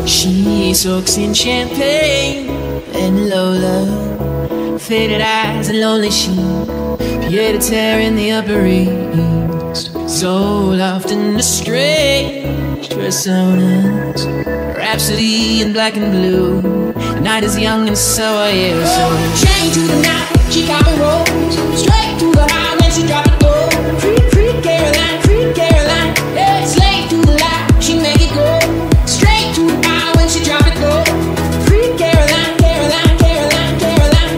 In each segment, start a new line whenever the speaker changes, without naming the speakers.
She soaks in champagne and Lola, faded eyes and lonely sheep, pied a terre in the Upper East. So often a strange personas, rhapsody in black and blue. The night is young and so are you. So chained to the night, she copy rolls straight to the high when she drop it low. Free Caroline, yeah. Slave to the light, she make it go straight to the high when she drop it low. Free Caroline, Caroline, Caroline, Caroline.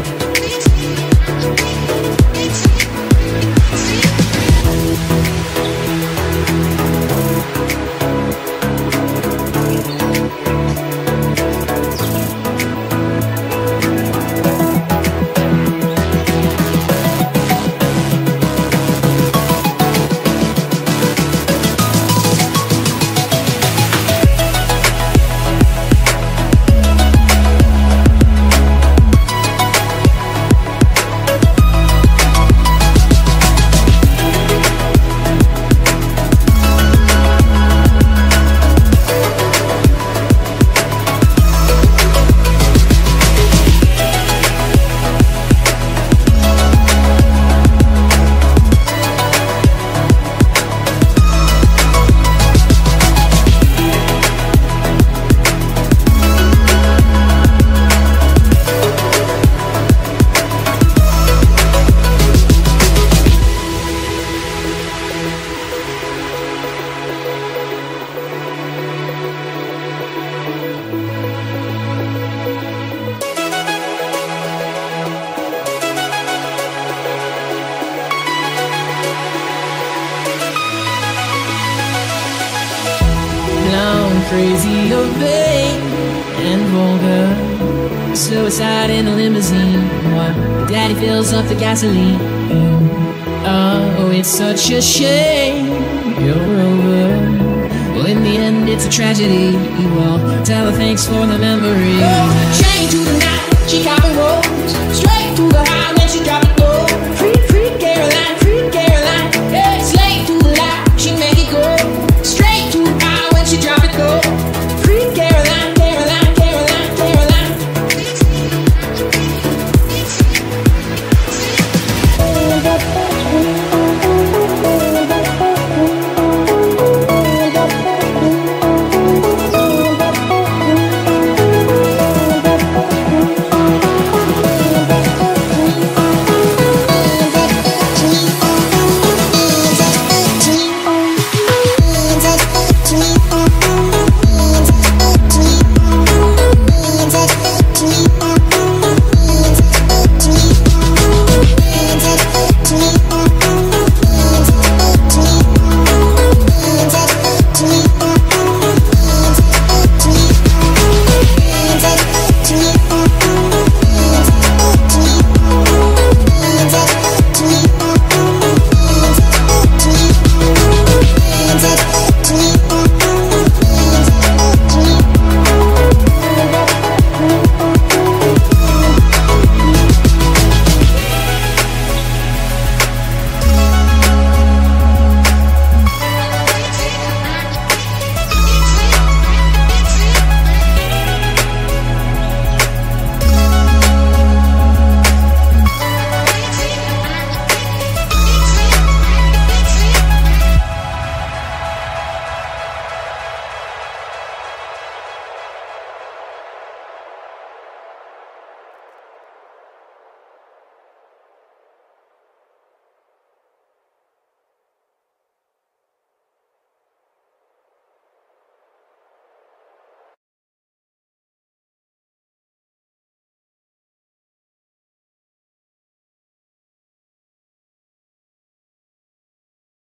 Crazy or vain and vulgar, suicide in a limousine while daddy fills up the gasoline. Oh, it's such a shame you're over. Well, in the end it's a tragedy. Well, tell her thanks for the memory. Chained to the night, she copy rolls straight to the high when she drop it.